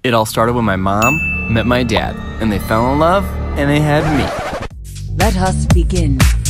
It all started when my mom met my dad, and they fell in love, and they had me. Let us begin.